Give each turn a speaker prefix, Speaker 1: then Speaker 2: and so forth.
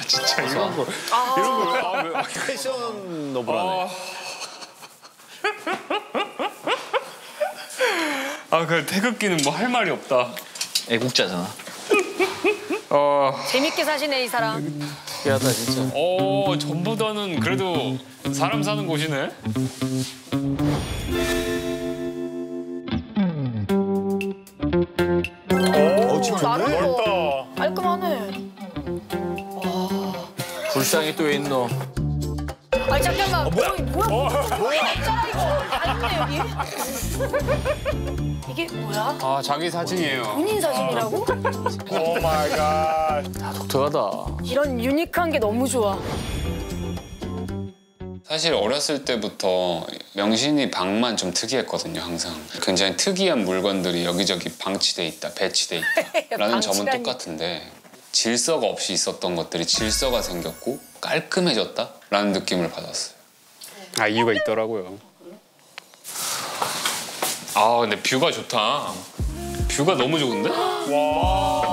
Speaker 1: 진짜 이런 거
Speaker 2: 패션 너브라네.
Speaker 1: 그 태극기는 뭐 할 말이 없다.
Speaker 2: 애국자잖아.
Speaker 3: 재밌게 사시네 이 사람.
Speaker 2: 특이하다 진짜.
Speaker 1: 전보다는 그래도 사람 사는 곳이네.
Speaker 3: 넓다. 깔끔하네.
Speaker 2: 불상이 또 왜 있노?
Speaker 3: 아니 잠깐만. 뭐야? 진짜 이거 아닌데 여기? 이게 뭐야?
Speaker 1: 자기 사진이에요.
Speaker 3: 본인 사진이라고?
Speaker 1: 오 마이 갓.
Speaker 2: 독특하다.
Speaker 3: 이런 유니크한 게 너무 좋아.
Speaker 4: 사실 어렸을 때부터 명신이 방만 좀 특이했거든요, 항상. 굉장히 특이한 물건들이 여기저기 방치돼 있다, 배치돼 있다 라는 점은 똑같은데 질서가 없이 있었던 것들이 질서가 생겼고 깔끔해졌다 라는 느낌을 받았어요.
Speaker 1: 이유가 있더라고요. 근데 뷰가 좋다. 뷰가 너무 좋은데? 와.